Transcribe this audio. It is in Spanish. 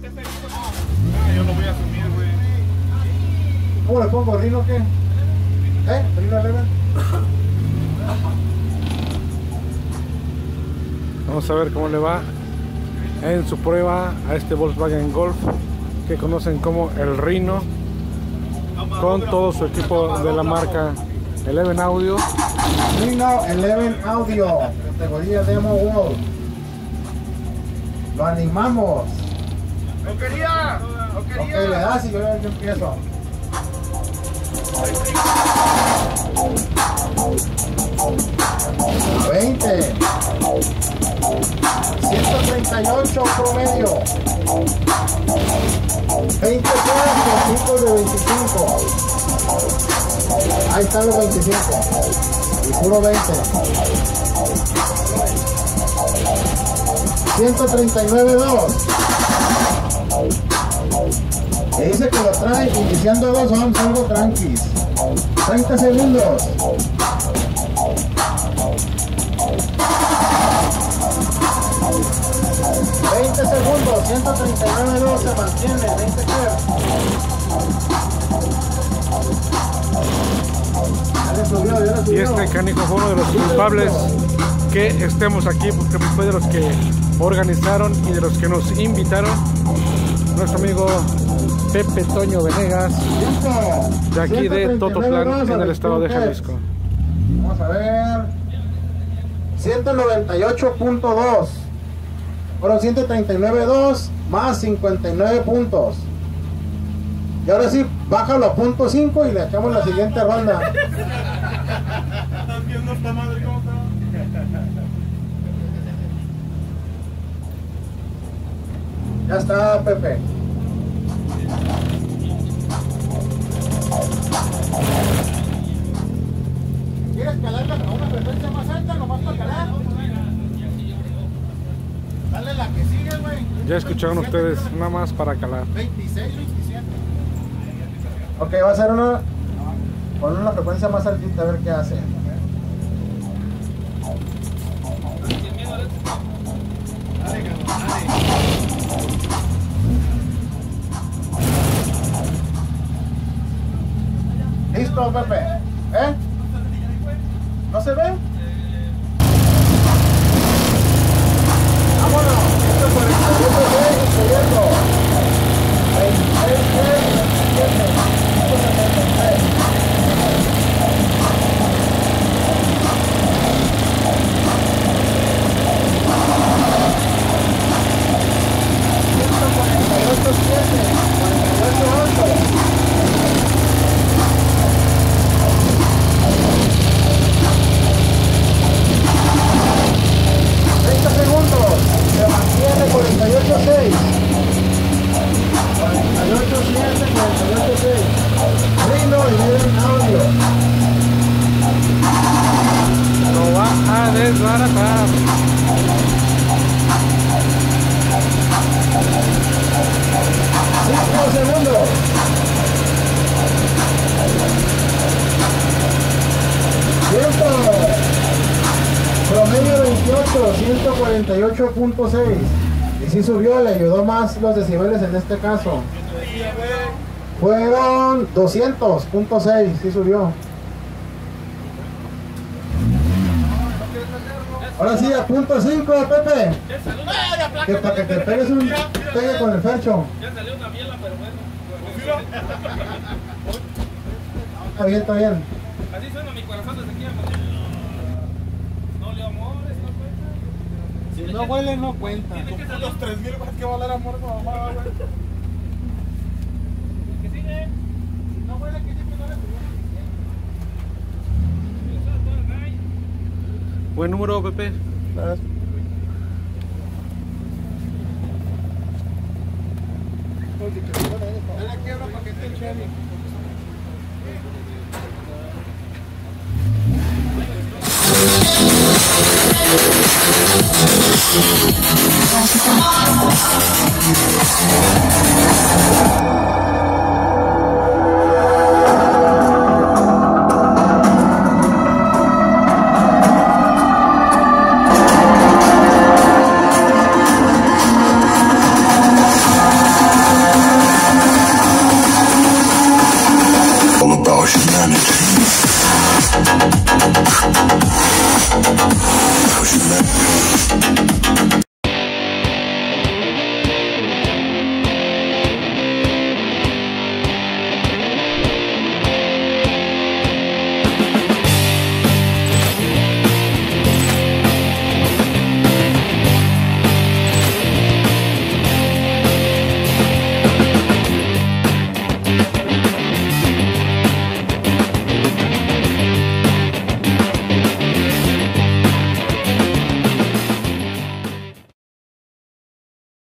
Yo lo voy a asumir, güey. ¿Cómo le pongo? ¿Rino qué? ¿Rino Eleven? Vamos a ver cómo le va en su prueba a este Volkswagen Golf que conocen como el Rhino, con todo su equipo de la marca Eleven Audio. Rino Eleven Audio, categoría Demo World. Lo animamos. ¡Lo quería! Ok, le das y yo empiezo. $20, 138 promedio, 20 pesos, 5 de 25. Ahí están los 25 y puro 20. 139.2. Que dice que lo trae iniciando 2 ohms, algo tranquis. 30 segundos. 20 segundos, 139.2 se mantiene, 20 Hz. Ya le subió. Y este canijo fue uno de los culpables que estemos aquí, porque fue de los que organizaron y de los que nos invitaron. Nuestro amigo Pepe Toño Venegas, de aquí de Tototlán, en el estado de Jalisco. Vamos a ver. 198.2. Fueron 139.2 más 59 puntos. Y ahora sí, bájalo a .5 y le echamos la siguiente ronda. ¿Estás viendo esta madre cómo está? Ya está, Pepe. ¿Quieres calarla a una frecuencia más alta, nomás para calar? Dale la que sigue, güey. Ya escucharon ustedes, nada más para calar. 26, 27. Ok, va a ser una con una frecuencia más altita, a ver qué hace. Listo, Pepe. ¿No se ve? Vámonos. 148, subiendo. 26, 27, 173. Lo va a desbaratar. 5 segundos. ¡Tiempo! Promedio 28, 148.6. Y si subió, le ayudó más los decibeles en este caso. Fueron 200.6, sí subió. Ahora sí, a .5, Pepe. Que para que te pegues un pegue con el fercho. Ya salió una biela, pero bueno. Está bien, está bien. Así suena mi corazón desde aquí a Madrid. No le amores, no cuenta. Si no huele, no cuenta. Tiene que ser los 3,000 más que valer amor con mamá, güey. ¿Qué sigue? No huele, que siempre no le subió. Buen número, Pepe. Gracias. Dale quiebra para que esté el Chevy.